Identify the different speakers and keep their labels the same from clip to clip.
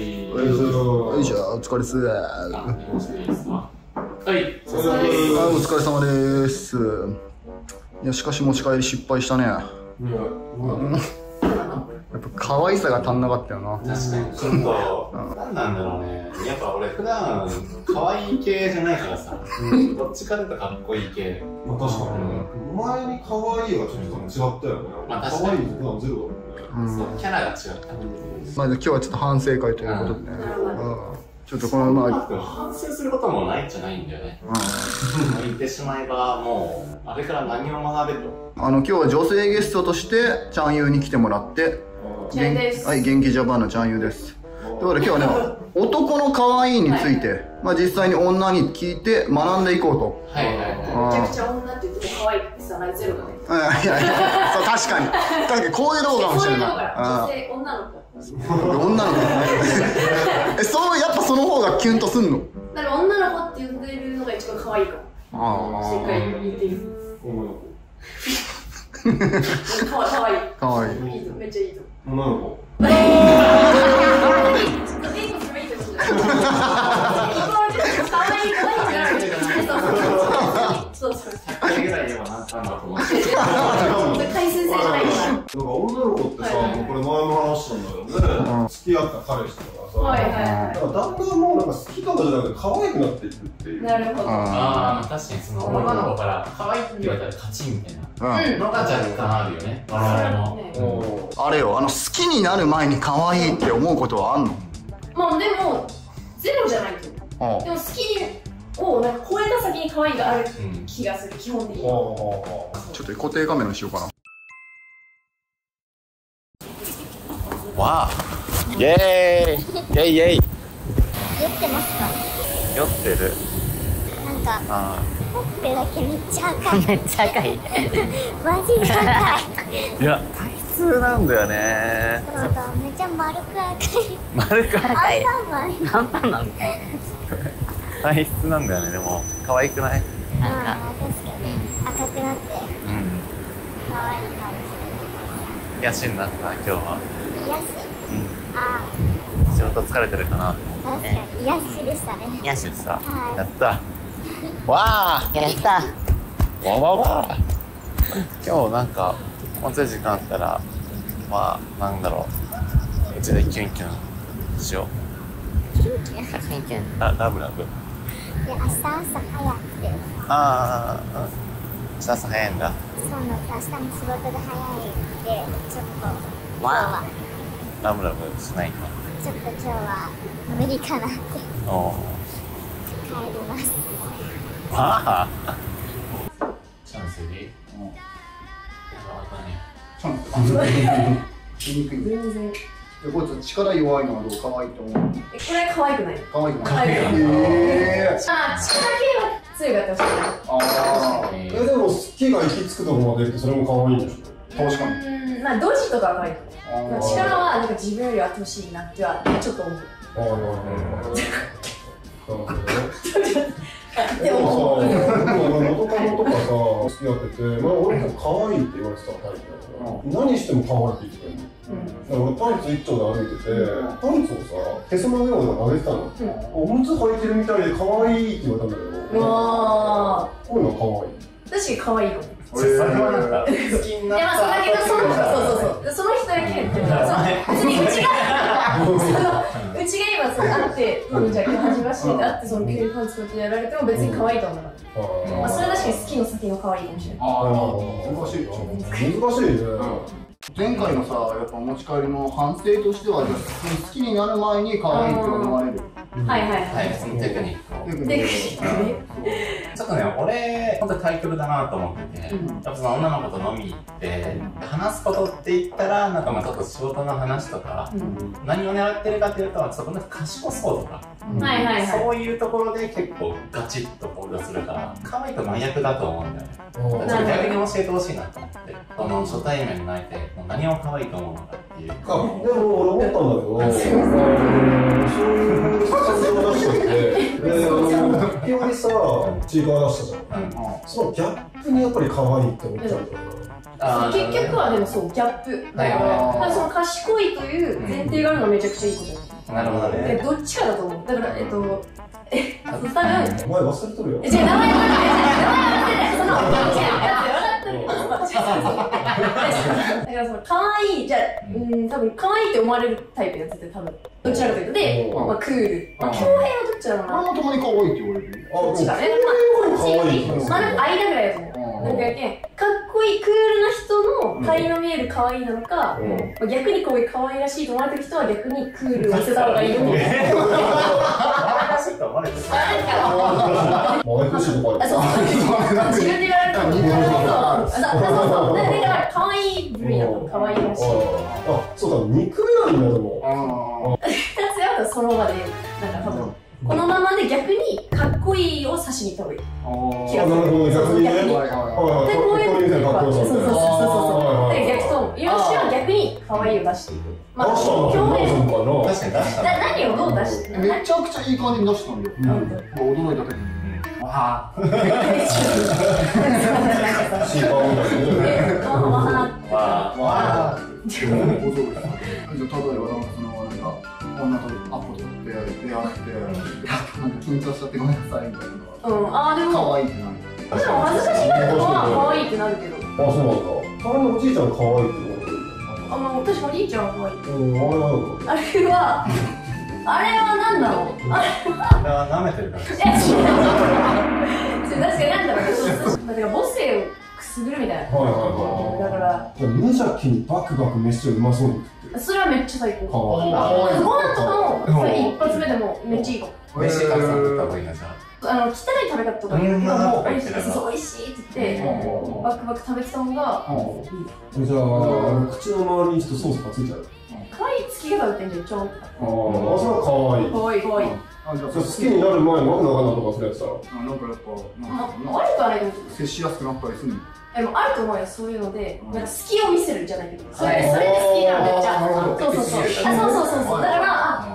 Speaker 1: 。
Speaker 2: よいしょ、お疲れっす。
Speaker 1: はい、
Speaker 2: お疲れ様です。いや、しかし持ち帰り失敗したね。やっぱ可愛さが足んなかったよな。
Speaker 1: 確かに、ちょっと、なんなんだろうね。やっぱ俺普段、可愛い系じゃないからさ、どっちかというとかっこいい系。
Speaker 3: まあ確かに。前に可愛いがちょっと違ったよね。
Speaker 1: まあ確かに。
Speaker 3: 可愛いって普段ゼロだもんね。
Speaker 1: そう、キャラが違った。
Speaker 2: まあ今日はちょっと反省会ということでね。ちょっとこのまあ
Speaker 1: 反省することもないんじゃないんだよね。言ってしまえばもうあれから何を学べと。
Speaker 2: 今日は女性ゲストとしてちゃんゆうに来てもらって、はい、元気ジャパンのちゃんゆうです。ということで今日はね、男の可愛いについて、まあ実際に女に聞いて学んでいこうと。
Speaker 1: はいはいはい。
Speaker 4: めちゃくちゃ女って言っても可愛いってさ、ないゼロだね。
Speaker 2: いやいや、そう確かにこういうとこかもしれない。
Speaker 4: 女性、女の子。
Speaker 2: 女の子ね。そうやっぱその方がキュンとすんの。
Speaker 4: だから女の子って呼んでるのが一番可愛いかも。正解言っていい。
Speaker 3: 女の子。
Speaker 4: 可愛い。
Speaker 2: 可愛い。
Speaker 4: いいとめっちゃいいと。
Speaker 3: 女の子。
Speaker 4: デートすればいいってことじゃない。可愛いってなる。そうそう。
Speaker 1: 100回ぐらいではなったんだと思う。
Speaker 4: 回数制じゃないから。
Speaker 3: なんか女の子ってさ、これ前も話したんだけどね、付き合った彼氏とかさ、だんだんもうなんか好きとかじゃなくて可愛くなっていくっていう。
Speaker 4: なるほど。
Speaker 1: ああ、確かにその女の子から可愛いって言われたら勝ちみたいなのが若干あるよね。我々も。
Speaker 2: あれよ、好きになる前に可愛いって思うことはあんの？
Speaker 4: まあでもゼロじゃないと思う。でも好きをなんか超えた先に可愛いがある気がする、基本的に。ちょ
Speaker 2: っと固定カメラにしようかな。
Speaker 5: わあ、イエーイ、イエイイエイ。
Speaker 6: 酔ってますか？
Speaker 5: 酔ってる。
Speaker 6: なんかほっぺだけめっちゃ赤い。
Speaker 7: めっちゃ赤い。
Speaker 6: マジで赤い。
Speaker 5: いや、体質なんだよね。
Speaker 6: そうだ、めっちゃ丸く赤い。
Speaker 5: 丸く赤い。
Speaker 7: アンパンマンみたいな。
Speaker 5: 体質なんだよね。でも可愛くない？
Speaker 6: なんか確かに赤くなって可愛い感
Speaker 5: 癒しになった今日は。
Speaker 6: じ。癒し。あ
Speaker 5: 仕事疲れてるかな。
Speaker 6: あ、確かに癒しでしたね。
Speaker 7: 癒し
Speaker 5: さ、やった。わあ。
Speaker 7: やった。
Speaker 5: わわわ。今日なんかもうちょい時間あったら、まあなんだろう。うちでキュンキュンしよう。
Speaker 6: キュンキュン。
Speaker 7: キュンキュン。
Speaker 5: ラブラブ。
Speaker 6: いや、明日朝早くて。
Speaker 5: ああ、明日朝早いんだ。
Speaker 6: そうなんです。明日も仕事が早いんで、ちょっと
Speaker 7: わあ。
Speaker 5: ラブラブしないの？
Speaker 6: ちょっと今日は無理かなって。
Speaker 5: おお。
Speaker 6: 帰ります。
Speaker 5: わあ。
Speaker 1: チャンスで。
Speaker 2: 全然。こいつ力弱いのはどう？可愛いと思う。
Speaker 4: これ可愛くない？
Speaker 2: 可愛くない。
Speaker 4: 可愛くない。力系は強いがってほしいな。
Speaker 3: でも好きが行き着くところまでってそれも可愛いんでしょ。
Speaker 2: 確かに。
Speaker 4: まあドジとかは可愛いと思う。力はなんか自分よりあってほしいなってはちょっと思う。
Speaker 3: でもさ、元カノとかさ、付き合ってて、まあ俺も可愛いって言われてたタイプだから、何しても可愛いって言ってくれる。だから俺パンツ一丁で歩いてて、パンツをさ、へその上まで上げてたの。おむつ履いてるみたいで可愛いって言われたんだけど、こういうの可愛い。
Speaker 4: 確かに可愛いかも。
Speaker 1: それはなんか好きになった。
Speaker 4: そうだけどその人だけ言ってる。別にうちが今そうあって、じゃあ今日初めましてであってその急にパンツこうやってやられても別に可愛いと思う。まあそれは確かに好きの先の可愛いかもしれない。
Speaker 2: 難しい。
Speaker 3: 難しいね。
Speaker 2: 前回のさ、やっぱお持ち帰りの反省としては、好きになる前に可愛いって思われる。
Speaker 4: はいはい
Speaker 1: はい、そのテクニックを。
Speaker 4: テクニック。
Speaker 1: ちょっとね、俺、本当に対極だなと思ってて、やっぱその女の子と飲み行って、話すことって言ったら、なんかまあちょっと仕事の話とか、何を狙ってるかっていうと、そこの賢そうとか、そういうところで結構ガチッと行動するから、可愛いと真逆だと思うんだよね。逆に教えてほしいなと思って、この初対面の相手、何を可愛いと思うのかっていう。
Speaker 3: でも俺思ったんだけど、そういう質問を出しといて、急にさ、ちいかわ出したじゃん。そのギャップにやっぱり可愛いって思っちゃうんだよな。
Speaker 4: 結局はでもそう、ギャップ。だからその賢いという前提があるのはめちゃくちゃいいこと。
Speaker 1: なるほどね。
Speaker 4: どっちかだと思う。だから、多分、
Speaker 3: 名前忘れとるよ。
Speaker 4: 違う、名前忘れてない。その、違う、分かってる。だからその、可愛い、じゃあ、多分、可愛いって思われるタイプやつって多分、どちらかというと、で、まあ、クール。まあ、恭平はどっちだろうな。
Speaker 2: 俺もたまに可愛いって言われる。
Speaker 4: どっちか。まあ、こっちより、まあ、なんか間ぐらいだと思う。なんかやけん、かっこいい、クールな人の、垣の見える可愛いなのか、まあ逆にこういう可愛らしいと思われてる人は逆にクールを見せた方がいいと思う。
Speaker 1: 可愛らしいと思われてる。
Speaker 3: 前越しとか
Speaker 4: あ、そうそう。自分で言われると。そう。だから、可愛い部類だと可愛いらしい。
Speaker 3: あ、そうだ、肉目なんだと思う。
Speaker 4: 二つやったらその場で、なんか多分、このままで逆にかっこいいを差しに行った方がいい。気がする。
Speaker 3: なるほど、逆にね。
Speaker 4: で、こういうのが、そうそうそう。で、逆と、よしは逆に可愛いを出していく。まあ、
Speaker 3: 出したの
Speaker 4: 表現。
Speaker 3: かな。
Speaker 1: 確かに出した。
Speaker 4: 何をどう出して
Speaker 2: めちゃくちゃいい感じに出したんだよ。驚いた時に。わぁ。
Speaker 3: シーパーみたいなね。
Speaker 1: わ
Speaker 2: じゃあ、例えばなんかその、なんか、女とアポとか出会って、なんか緊張しちゃってごめんなさいみたいなのが。
Speaker 4: でも、
Speaker 2: 可愛いってなる。
Speaker 4: でも恥ずかしがるのは可愛いってなるけど。
Speaker 3: あ、そうなんだ。たまにおじいちゃんが可愛いって言われる。
Speaker 4: 確かにおじいちゃんは可愛い。あれは何なの？
Speaker 1: あれは舐めてるから。
Speaker 4: 確かになんだろう。だから母性をくすぐるみたいな。だから。
Speaker 3: 無邪気にバクバク飯をうまそうに食ってる。
Speaker 4: それはめっちゃ最高。ご飯とかも一発目でもめっちゃいいかも。
Speaker 1: 飯たくさん食った方がいいなじゃあ。
Speaker 4: 汚い食べ方とか言うけども、美味しいって言ってバクバク食べてた方がいい。
Speaker 3: じゃあ口の周りにちょっとソースがついちゃう。
Speaker 4: 可愛いつき方だってんじゃん、ちょんとか。
Speaker 3: それは可愛い。
Speaker 4: 可愛い可愛い。
Speaker 3: 好きになる前の中とかそれやったら。
Speaker 2: なんかやっぱ、
Speaker 4: 悪くはないと思う。
Speaker 2: 接しやすくなったりするの。
Speaker 4: でもあると思うよ、そういうので、なんか好きを見せるじゃないけど、それで好きなのめっちゃ。そうそうそう。だから、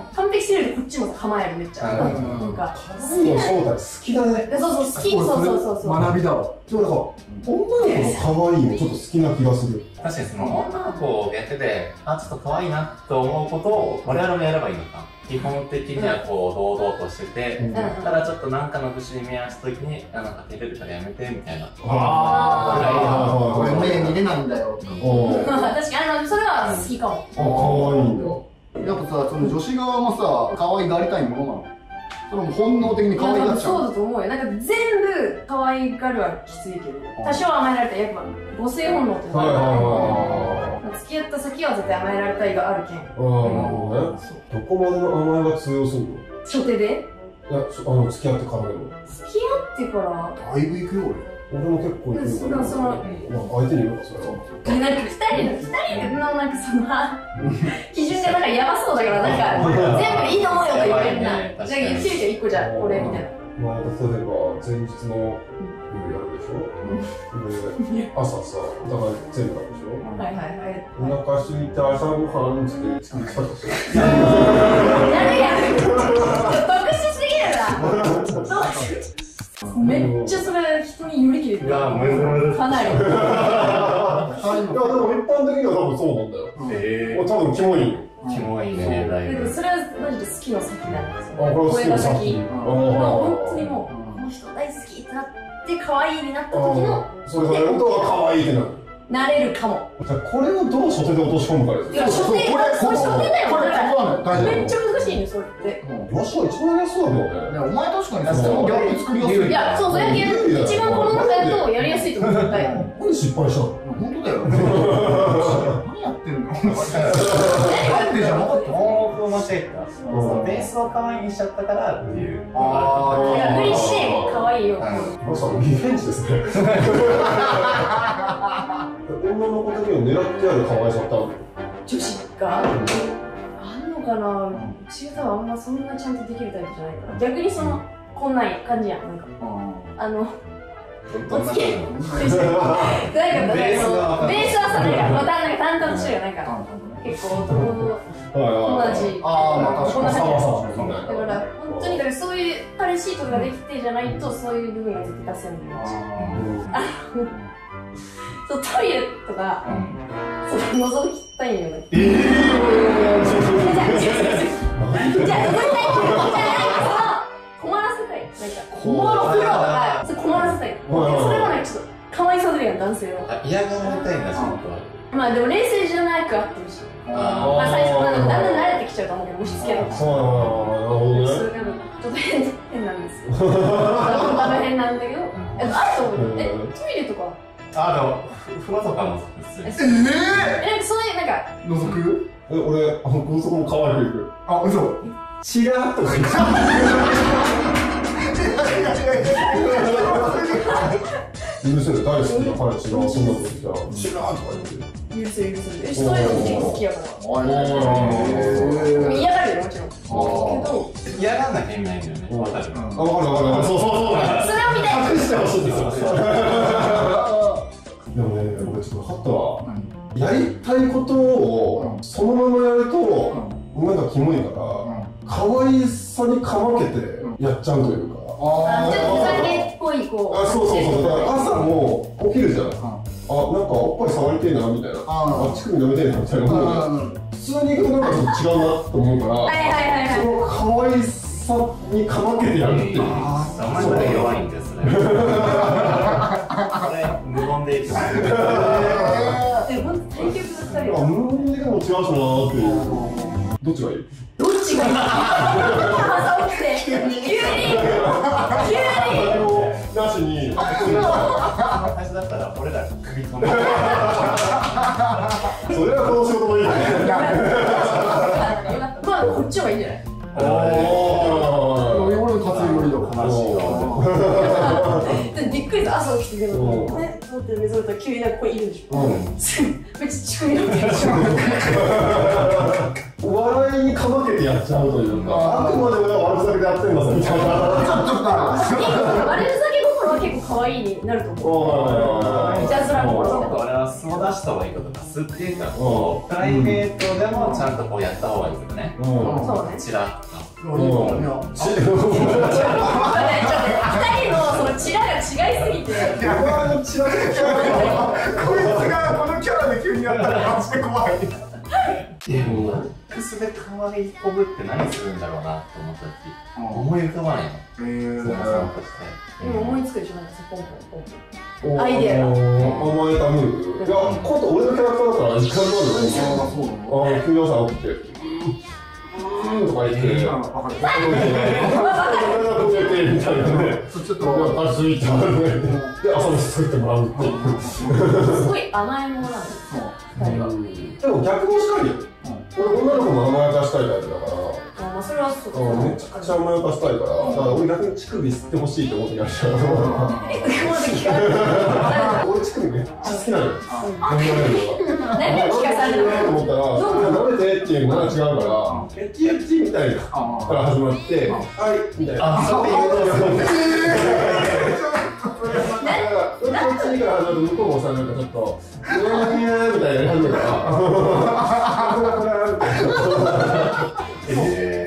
Speaker 4: 完璧すぎるとこっちも構えるめっちゃ。なんか、
Speaker 3: 好きの正体好きだね。
Speaker 4: そう好き、そう。
Speaker 2: 学びだわ。
Speaker 3: でもなんか、女の子の可愛いもちょっと好きな気がする。
Speaker 1: 確かにその女の子をやってて、ちょっと可愛いなと思うことを我々もやればいいのか。基本的にはこう堂々としてて、ただちょっと何かの節に目合わせた時に、なんか照れるからやめてみたいな。
Speaker 2: これ目見れないんだよ。
Speaker 4: 確かに、それは好きかも。
Speaker 3: 可愛いんだ。
Speaker 2: やっぱさ、その女子側もさ、可愛がりたいものなの？それも本能的に可愛がっちゃう。
Speaker 4: そうだと思うよ。なんか全部可愛がるはきついけど、多少甘えられたらやっぱ母性本能ってのがある。付き合った先は絶対甘えられたいがあるけん。
Speaker 3: どこまでの甘えが通用するの？
Speaker 4: 初手で？
Speaker 3: いや、付き合ってからでも。
Speaker 4: 付き合ってから
Speaker 2: だいぶ行くよ、
Speaker 3: 俺も結構行くんだけど、相手に言うのか、それは。
Speaker 4: なんか二人のなんかその基準がなんかやばそうだから、なんか全部いいと思うよと言われるな。なんか言ってみて一個じゃこれみたいな。
Speaker 3: まあ、例えば前日の夜やるでしょ。で、朝さ、お互い全部食べるでしょ。
Speaker 4: はいはいはい。
Speaker 3: お腹空いて朝ごはんって作ったとして。
Speaker 4: 何やる？特殊すぎるな。めっちゃそれ人によりきれてる。かなり。
Speaker 3: いや、でも一般的には多分そうなんだよ。多分キモいよ。
Speaker 1: キモいね、だいぶ。
Speaker 4: それはマジで好きの先なんですよ。
Speaker 3: これは好きの先。
Speaker 4: 本当にもう、この人大好きってなって可愛いになった時の。
Speaker 3: それがやると可愛いってなる。
Speaker 4: なれるかも。
Speaker 3: じゃあこれをどう初手で落とし込むかです。
Speaker 4: いや、初手だよ、これ。めっちゃ難しいね、それって。
Speaker 3: よしは一番やりやすそうだよね。
Speaker 2: お前確かにそのギャップ作りやすい。
Speaker 4: いや、そう、やけん、一番この中だとやりやすいと思う、絶対。
Speaker 3: なんで失敗したの？
Speaker 2: 本当だよ。何やってんの？なんでじゃなかった？
Speaker 1: 大風のシェイクはベースを可愛いにしちゃったからっていう。
Speaker 4: 無理して可愛いよ。
Speaker 3: まさにリベンジですね。女の子的には狙ってある可愛さってあるの？
Speaker 4: 女子があんのかな。うちが多分あんまそんなちゃんとできるタイプじゃないから。逆にそのこんない感じやん、なんかお付き合いなんかベースはそれや。またなんか淡々としてるよ、なんか結構男の友達。
Speaker 3: こんな感じ。
Speaker 4: だから本当にだからそういう彼氏とかができてじゃないとそういう部分が絶対出せない。そうトイレとか覗きたいんよね。
Speaker 3: なんで
Speaker 1: 嫌がられたいんだ、仕事は。
Speaker 4: まあでも冷静じゃなくあってほしい。まあ最初だんだん慣れてきちゃうと思うけど、押し付けるの。
Speaker 3: なるほどね。
Speaker 4: ちょっと変なんですよ。ダメ変なんだけど、あると思う。トイレとか。
Speaker 1: でも風呂とかもする。
Speaker 4: なんかそういうなんか
Speaker 2: 覗く？
Speaker 3: 俺高速も可愛く行く。
Speaker 2: あ、嘘。
Speaker 3: チラッとか言って。許せる、大好きな彼氏がそんなことしたらチラッとか言って。
Speaker 4: 許せる。そういうの好きやから。嫌がるよ、もちろん。けど
Speaker 1: 嫌がんなきゃ意味ないんだよね。わかる。
Speaker 3: わかる。そう。
Speaker 4: それを見たい。
Speaker 3: 隠してほしいんですよ。でもね、俺ちょっとハットはやりたいことをそのままやるとなんかキモいから可愛さにかまけてやっちゃうというか。
Speaker 4: ちょっとふざけっぽいこう。
Speaker 3: そう。だから朝も起きるじゃん。なんかおっぱい触りてえなみたいな。乳首舐めてえなみたいな。普通になんかちょっと違うなと思うから。その可愛さにかまけてやるっていう。
Speaker 1: お前それ弱いんですね。これ無言でいく。
Speaker 4: 対局だったり。
Speaker 3: 無言でも違うしなーっていう。どっちがいい？
Speaker 4: どっちがいい？朝起きて急に
Speaker 3: なしに。
Speaker 1: 最初だったら俺ら首飛んで。
Speaker 3: それはこの仕事もいいね。
Speaker 4: まあこっちはいいんじゃない？
Speaker 2: 俺の担い無理だ。
Speaker 4: びっくりした、朝起きてでもね、持って目覚めたら急になんかここにいるんでしょ。めっちゃ乳首になってるでしょ。
Speaker 3: 笑いにかまけてやっちゃうというか、あくまで俺は悪ふざけでやってんだぞみたいな。
Speaker 4: 悪ふざけ心は結構可愛いになると思う。いたずら心。
Speaker 1: 俺は素を出した方がいいことか、素っていうかこうプライベートでもちゃんとこうやった方がいいですよね。
Speaker 4: そうね。
Speaker 1: チラッと。
Speaker 4: 2人のそのチラが違いすぎて。
Speaker 2: こいつがこのキャラで急にやったらマジで怖い。
Speaker 1: クスで可愛いこぶって何するんだろうなと思った時、思い浮かばないの。
Speaker 4: 今思いつくでしょ、なんかポンポン。アイデアが。
Speaker 3: 甘えたムーブ。いや、コント俺のキャラクターだから時間があるよ。急に朝起きて。とか言って、みたいなね。ちょっと足ついてもらうね。で、朝飯作ってもらうっていう。
Speaker 4: すごい甘え者なんですよ、2人は。
Speaker 3: でも逆もしかりよ。俺女の子も甘やかしたいタイプだから。
Speaker 4: まあそれはそう。
Speaker 3: めちゃくちゃ甘やかしたいから。だから俺逆に乳首吸ってほしいと思ってやっちゃう。俺乳首めっちゃ好きなのよ。
Speaker 4: 何を聞かされるの
Speaker 3: と思ったら、舐めてっていうのが違うから、エッチエッチみたいなから始まって、はいみたいな。そういうのこっちから始まると向こうもさ、なんかちょっとニヤーみたいなやるから。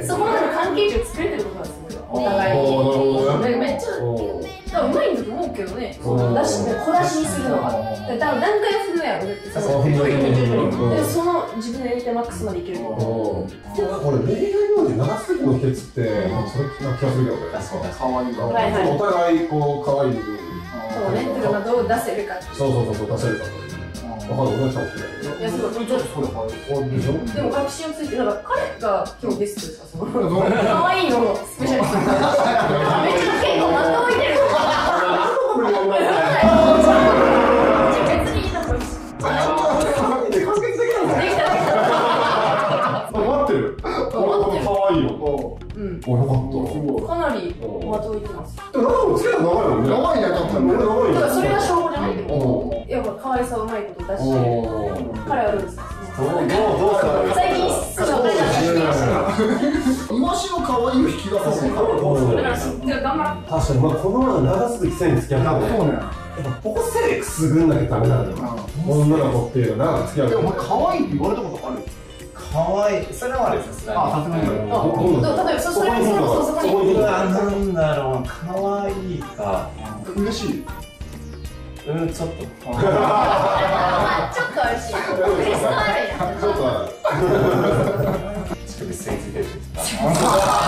Speaker 4: そこまでの関係値を作れてることなんですよ、お互いに。めっちゃうまいんだと思うけどね、小出しにするのが。多分段階を踏むやろ、その自分でやりたいマックスまでいけると思う。
Speaker 3: 俺、恋愛用で長すぎの秘訣って、それな気がするけどね。お互いこう可愛い部分。
Speaker 4: そうね、どう出せるか。
Speaker 3: そう出せるかという。わかる、お姉さんもそうだけど。
Speaker 4: いや、すごい。でも確信をついて、なんか彼が今日ゲストですか、可愛いのスペシャリスト。めっちゃ結構まとめてる。別にいいと思います。
Speaker 3: 待ってる。可愛いよ。よかった。
Speaker 4: かなりまとめてます。
Speaker 3: でもなんか付き合い長いもんね。
Speaker 2: 長いね、多分。
Speaker 3: 俺長いよ。
Speaker 4: だからそれが証拠じゃないけど、やっぱ可愛さうまいこと出して、彼はどうですか？最近紹介した
Speaker 2: イワシの可愛いを引き出させる。
Speaker 4: だから頑張
Speaker 3: 確かに、このまま長すぎて付き合ってね。やっぱここセレクするんなきゃダメなんだよ。女の子っていうのは長く付き合う。
Speaker 2: お前可愛いって言われたことある？
Speaker 1: 可愛い、それはあれですね。
Speaker 2: さすがに。
Speaker 4: 例えばそれ
Speaker 1: なんだろう、可愛いか。
Speaker 2: 嬉しい。
Speaker 1: ちょっと。
Speaker 4: ちょっと嬉しい。クリスマスやん。
Speaker 3: ちょっと
Speaker 1: 乳首吸い付けるんですか。
Speaker 4: 全部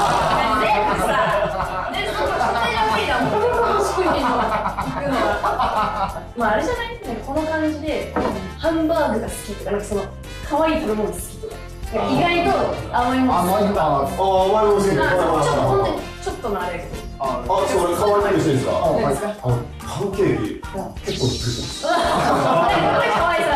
Speaker 4: さ、でその絶対無理だもん。乳首の行くのは、まああれじゃない？この感感じでハンバーグが好きとか、なんかその可愛い食べ物好きとか、意外と甘いもの好きとか。
Speaker 3: 甘いもの好き。
Speaker 4: ちょっと本当にちょっとのあれだけど。
Speaker 3: 俺可愛いのしていいですか？
Speaker 4: 何ですか？
Speaker 3: パンケーキ結構びっくりします。
Speaker 4: これ可愛いさ。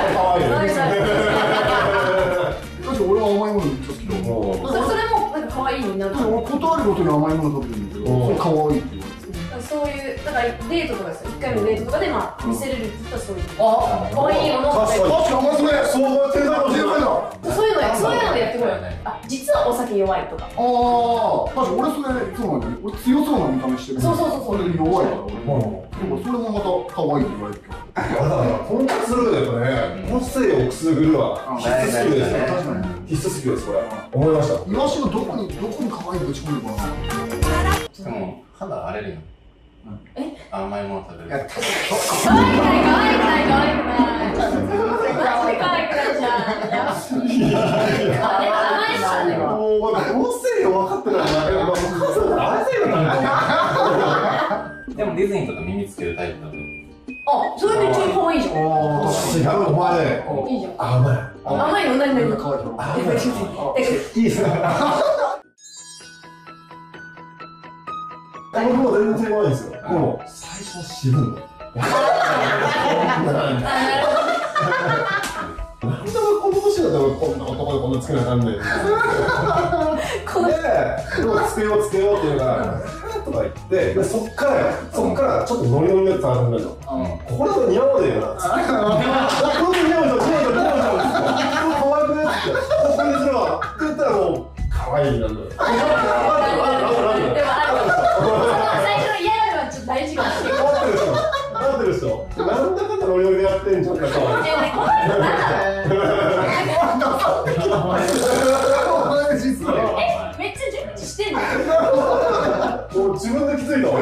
Speaker 2: 確かに俺は甘いものめっちゃ好きだもん。
Speaker 4: それもなんか可愛いのになる。
Speaker 2: 俺断るごとに甘いもの食べてるんだけど、可愛いって言われて。
Speaker 4: そういう、だからデートとかですよ。1回のデートとかでまあ見せれるって言ったらそういう。可愛いものを食べる。
Speaker 3: 確かに甘いですね。そう天才かもしれない。
Speaker 4: そういうのでやってくる。実はお酒弱いとか。
Speaker 2: 確かに俺それそうなんだよね。俺強そうな見た目してる。
Speaker 4: そう。
Speaker 2: それで弱いから俺。でもそれもまた可愛いって言われるけど。
Speaker 3: だから婚活するのやっぱね、個性をくすぐるは必須スキルですね。必須スキルですこれ。思いました。
Speaker 2: イワシのどこに可愛いぶち込むのかな。
Speaker 1: でも肌荒れるよ。甘いもの食べる。
Speaker 4: 可愛くない。マジで可愛くないじゃん。
Speaker 3: もう個性を分かってないな。
Speaker 1: でもディズニーとか耳つけるタイプだね。
Speaker 4: あ、それめっちゃ可愛いじゃん。
Speaker 3: 違う、お前。
Speaker 4: いいじゃん。
Speaker 3: 甘い
Speaker 4: の何？
Speaker 2: 可愛いの。
Speaker 3: いいですね。僕も全然違うんですよ。でも最初は渋いの。なんでこの年だったらこんな男でこんなつけなあかんねん。で、つけようっていうのがとか言って、そっからちょっとノリノリのやつあるんだよ。これは似合わねえよな。これ似合うじゃん。可愛くねって。これにすればって言ったらもう可愛いなんだよ。
Speaker 4: 最初の嫌なのはちょっと大事かもしれない。
Speaker 3: なってるでしょ。なんだかんだノリノリでやってんじゃんか。
Speaker 4: めっちゃ準備してんの？
Speaker 3: もう自分で気づいたわ。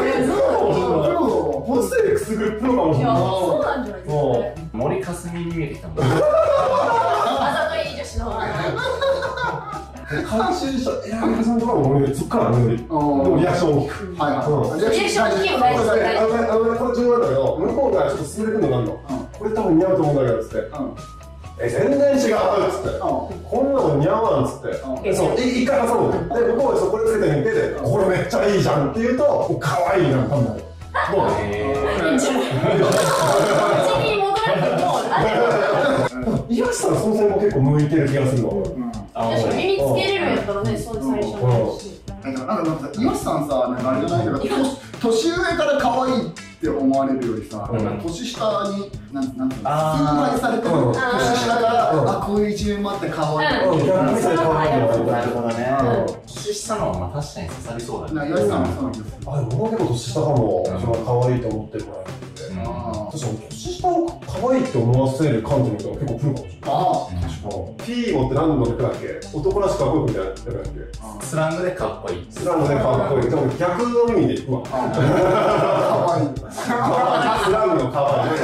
Speaker 3: 個性でくすぐるプロかもしれない。
Speaker 4: そうなんじゃないですか。
Speaker 1: 森かすみに見えてきたもん。
Speaker 4: あざとい女子の。
Speaker 3: 監修した選びさんとかもそっからノリノリ。でもリアクション大きく。
Speaker 4: リアクション大きいも大事。
Speaker 3: これ重要なんだけど、向こうがちょっと進めてくるのがあるの。これ多分似合うと思うんだけどつって。全然違うっつって。こんなの似合わんっつって。そう一回挟む。で向こうがこれつけてみて、これめっちゃいいじゃんって言うと可愛いな多分。
Speaker 4: いいんじゃない？口に戻らなくても
Speaker 3: 岩下さんその線も結構向いてる気がするの。
Speaker 4: 確かに耳つけれるんやったらね、そう最初の話。
Speaker 2: なんか岩下さんさ、なんかあれじゃないけど、年上から可愛いって思われるよりさ、年下になんていうの、崇拝されてる年下からこういう一面もあって可愛い。
Speaker 1: なるほどね。年下の方が確かに刺さりそうだね。
Speaker 2: 岩下さんもそうなんですよ。
Speaker 3: 僕も結構年下かも。可愛いと思ってるから。確かに年下を可愛いって思わせる感じの人が結構来るかもしれない。ピーゴって何の略だっけ？男らしくかっこよくみたいな略だっけ？
Speaker 1: スラングでかっこいい。
Speaker 3: スラングでかっこいい。でも逆の意味でいくわ。
Speaker 2: 可愛い。
Speaker 3: スラングの可愛い。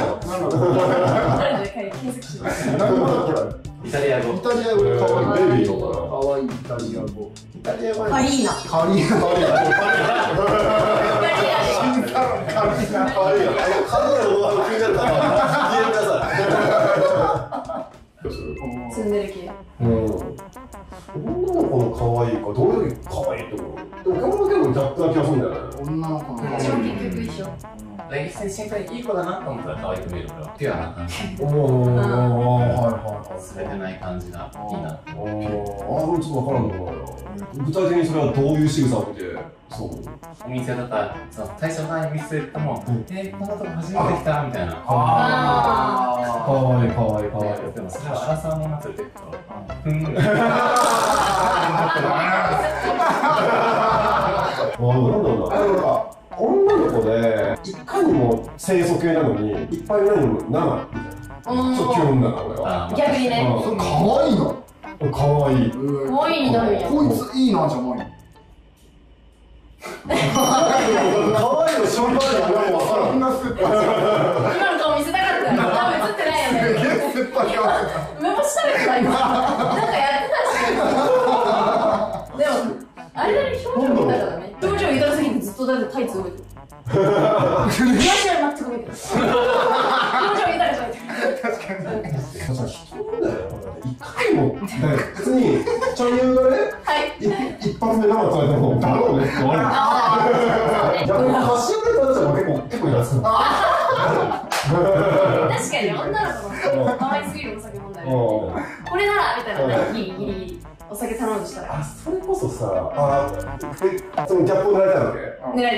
Speaker 4: 検索します。
Speaker 1: イタリア語。
Speaker 2: イタリア語で可愛い。
Speaker 3: ベイビーとかな。
Speaker 2: 可愛いイタリア語。
Speaker 1: イタリア語。
Speaker 4: カリーナ。
Speaker 2: カリーナ。
Speaker 4: ツンデレ系。
Speaker 3: 女の子の可愛いか、どういう可愛いと思う？でも、結構ギャップな気がするんだよね。
Speaker 2: 女の子の可愛い。
Speaker 4: 結局一緒。
Speaker 1: シンプルにいい子だなと思ったら可愛く見えるから、ピュアな感じ。すれてない感じがいいな。
Speaker 3: ちょっとわからんのかな。具体的にそれはどういう仕草を見て、そう。
Speaker 1: お店だったら、最初の店行っても、こんなとこ初めて来たみたいな。
Speaker 3: 可愛い。
Speaker 1: でもそれは荒沢の女連れてくと、
Speaker 3: 女の子でいかにも清楚系なのにいっぱい何も生みたいな。ちょっとキュンだな俺は。
Speaker 4: 逆にね。
Speaker 2: 可愛いの。
Speaker 3: 可愛い。
Speaker 4: 可愛いになるんや。
Speaker 2: こいついいなじゃないの。
Speaker 3: 可愛いの瞬間じゃ俺も分からん。
Speaker 4: 今の顔見せたかったよ。多分映ってないよね。梅干し食べてた今。なんかやってたし。でもあれだね、表情見たからね。表情豊かすぎてずっとだってタイツ動いてる。東は全く見てる。表情豊かじゃない。
Speaker 3: だよ。一回も、別に、ちゃんゆうがね、一発目生使えても、だろうねって終わる。逆に発信でたちは結構やつ。
Speaker 4: 確かに女の子の可愛すぎるお酒飲んだり、これならみたいな、ギリギリお酒頼むとしたら。
Speaker 3: それこそさ、そのギャップを狙いたいわけ？
Speaker 4: 狙いたい。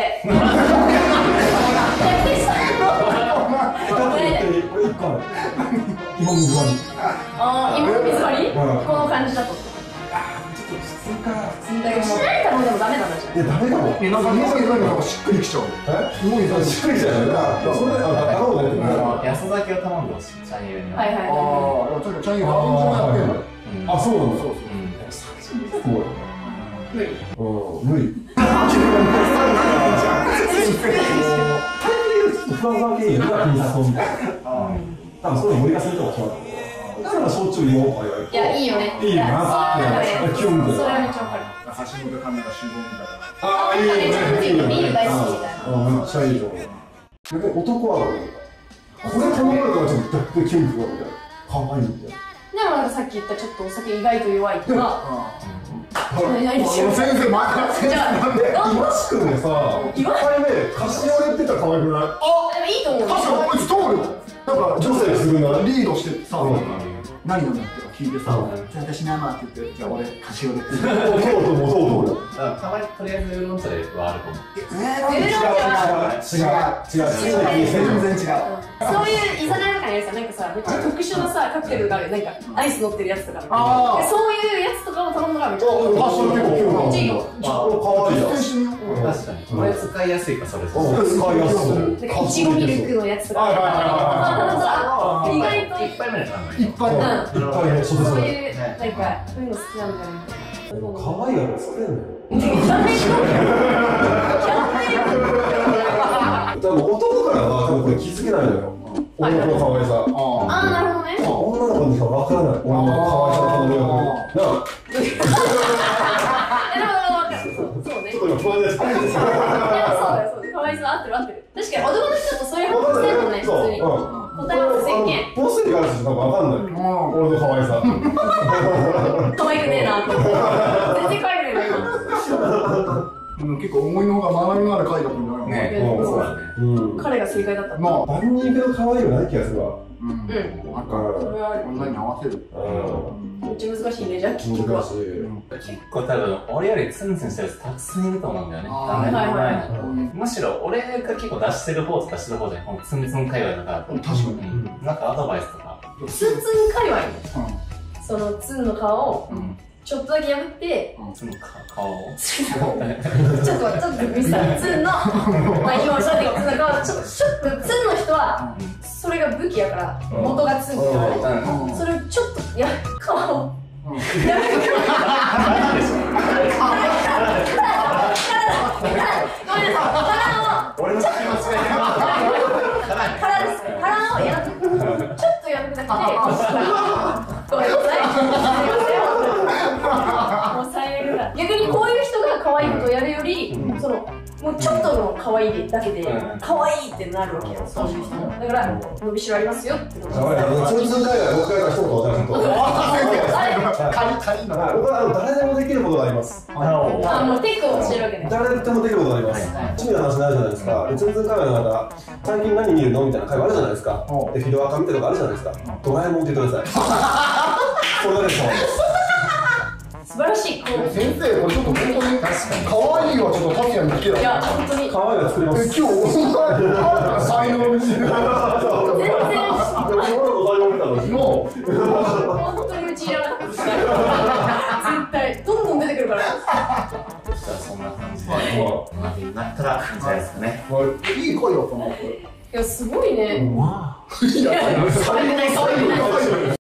Speaker 3: 俺一回、芋水割り。
Speaker 4: 芋水割り？この感じだと。
Speaker 3: ちょっと普通か。
Speaker 4: だけどしない頼んでもダメなんだじゃん。
Speaker 3: いや、ダメかも。
Speaker 2: なんか芋水割りなんかしっくりきちゃう。
Speaker 3: 芋水割りしっくりきちゃうよね。それで、だろうね。
Speaker 1: 安酒を頼んでほしい、ちゃんゆうに。
Speaker 4: はいはい
Speaker 2: ああ、ちょっとちゃんゆう派遣やってんの。
Speaker 3: あ、そうなんだ。そうそう。無理。無理。不安だけいいな、みんなそうみたいな。多分そういうの森がすると決まった。だから焼酎言おうとか言われて。
Speaker 4: いや、いいよね。
Speaker 3: いいなって。キュンで。
Speaker 4: それはめっちゃわかる。
Speaker 2: 橋本環奈が集合みたいな。
Speaker 3: ああ、いいよね。
Speaker 4: ビール大好きみたいな。
Speaker 3: めっちゃいいと思う。逆に男はこれ頼まれたらちょっと逆にキュンとかみたいな。可愛いみたいな。
Speaker 4: でもなんかさっき言ったちょっとお酒意外と弱いとか。
Speaker 2: 先生、また
Speaker 4: じゃあ、
Speaker 3: 今しくんでさ、1回目、カシオレって言ったら可愛くない？
Speaker 4: でもいいと思う。
Speaker 2: 確かにこいつ通るよ。なんか
Speaker 3: 女性するな。
Speaker 2: リードしてさ、何飲むって聞いてさ、私生って言って、じゃあ俺カシオレって。
Speaker 3: そう。
Speaker 1: たまにとりあえずウーロン茶ではあると思う。
Speaker 3: 違う。全然違う。
Speaker 4: そういう居酒屋とかにあるさ、なんかさ、めっちゃ特殊なさ、カクテルがある。なんかアイス乗ってるやつとか。そういうやつとかを頼むのがめっちゃいい。
Speaker 3: あ、それ結構キュン
Speaker 4: めっちゃいいよ。
Speaker 3: 可愛いじゃん。
Speaker 1: 確かに。これ使いやすいか、それ。
Speaker 3: 使いやすい。
Speaker 4: なんかいちごミルクのやつとか。意外と
Speaker 1: 一杯目で頼む。
Speaker 2: 一杯目。
Speaker 4: そういうなんかそういうの好きなんだよね。
Speaker 3: 可愛いやつ作れんのよ。多分男からは多分これ気づけないのよ。女の子の可愛さ。
Speaker 4: ああ、なるほどね。
Speaker 3: 女の子にしか分からない。女の可愛さの頼み方。なあ。
Speaker 4: そうね。
Speaker 3: ちょっと今不安です。
Speaker 4: そうだよ、そう。可愛さ合ってる合ってる。確かに男の人とそういう話してるもんね、普通に。答え合わせ宣言。
Speaker 3: ポストにある人多分分かんない。俺の可愛さ。
Speaker 4: 可愛くねえなって。全然可愛くねえな、
Speaker 2: 今。結構思いのほか学びのある回だったんだよ
Speaker 1: ね。そうだね。
Speaker 4: 彼が正解だった。
Speaker 2: まあ、
Speaker 3: 万人けど可愛いよない気がするわ。
Speaker 2: なんか、女に合わせる。
Speaker 4: めっちゃ難しいね、じゃあ結局は。
Speaker 1: 結構多分、俺よりツンツンしてるやつたくさんいると思うんだよね。むしろ、俺が結構出してる方と出してる方で、このツンツン界隈だから。確かに。なんかアドバイスとか。
Speaker 4: ツンツン界隈そのツンの皮を、ちょっとだけ破って、
Speaker 1: ツンの顔を。
Speaker 4: ちょっと見せたら、ツンの、まあ今おっしゃったけど、ツンの皮、ちょっと、ツンの人は、それが武器やから、元がツンって言われて、それをちょっと、皮を、ごめんなさい、
Speaker 1: 俺の気持ち
Speaker 4: 殻ですね。殻をちょっと破くだけで、ごめんなさい。もう最悪だ。逆にこういう人が可愛いことをやるより、そのもうちょっとの可愛いだけで可愛いってなるわけよ。そういう人だから伸びしろありますよってことです。
Speaker 3: ツンツン海外、僕から一言お願いします。僕は誰でもできることがあります。
Speaker 4: もうテクを教えるわけね。
Speaker 3: 誰でもできることがあります。趣味の話になるじゃないですか。ツンツン海外の方、最近何見るのみたいな会話あるじゃないですか。で、ヒロアカ見てとかあるじゃないですか。ドラえもんって言ってください。それだけで可愛いです。
Speaker 4: 素晴らしい。
Speaker 2: 先生、これちょっと本当に可愛いはちょっとタミヤに聞けよ。
Speaker 4: いや、本当に。
Speaker 3: 可愛いは作れます。
Speaker 2: 今日、才能見せる。
Speaker 4: 全然。
Speaker 2: もう、
Speaker 4: 本当にうちいらなかった。絶対、どんどん出てくるから。
Speaker 1: そんな感じで、なったら感じですかね。
Speaker 2: いい声だったな。
Speaker 4: いや、すごいね。
Speaker 2: いや、可愛くない。